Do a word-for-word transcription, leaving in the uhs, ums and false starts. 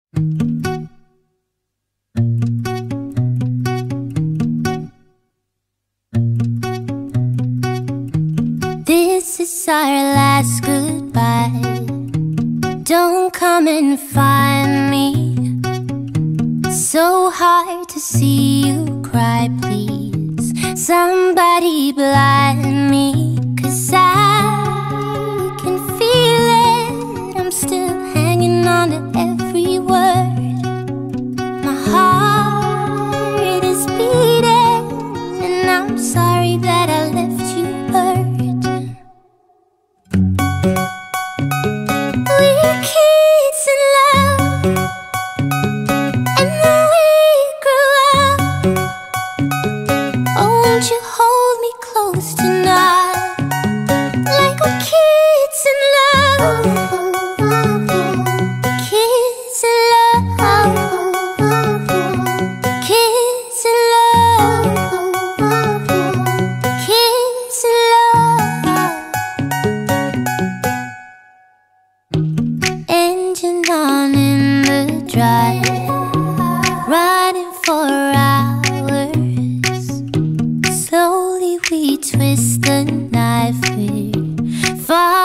This is our last goodbye. Don't come and find me. So hard to see you cry, please. Somebody blind me, 'cause I can feel it. I'm still hanging on to every word. My heart is beating, and I'm sorry that I left you hurt. We're kids in love, and then we grew up. Oh, won't you hold me close tonight, like we're kids in love. Kids in love. Kids in love. Kids in love. Engine on in the drive, riding for hours. Slowly we twist the knife. We're far